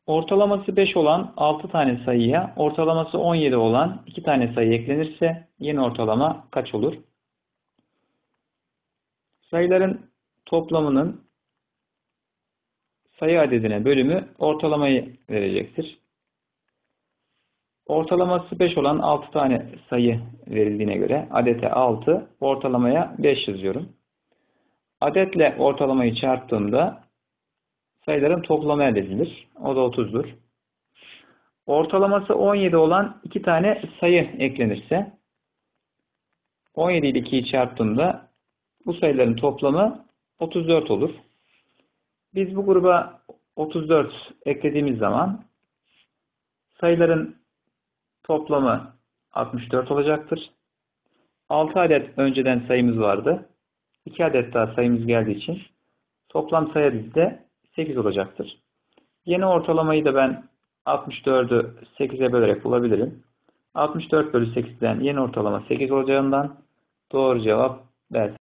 Ortalaması 5 olan 6 tane sayıya ortalaması 17 olan 2 tane sayı eklenirse yeni ortalama kaç olur? Sayıların toplamının sayı adedine bölümü ortalamayı verecektir. Ortalaması 5 olan 6 tane sayı verildiğine göre adete 6, ortalamaya 5 yazıyorum. Adetle ortalamayı çarptığımda sayıların toplamı elde edilir. O da 30'dur. Ortalaması 17 olan 2 tane sayı eklenirse 17 ile 2'yi çarptığımda bu sayıların toplamı 34 olur. Biz bu gruba 34 eklediğimiz zaman sayıların toplamı 64 olacaktır. 6 adet önceden sayımız vardı. 2 adet daha sayımız geldiği için toplam sayı adedi 8 olacaktır. Yeni ortalamayı da ben 64'ü 8'e bölerek bulabilirim. 64 bölü 8'den yeni ortalama 8 olacağından doğru cevap B.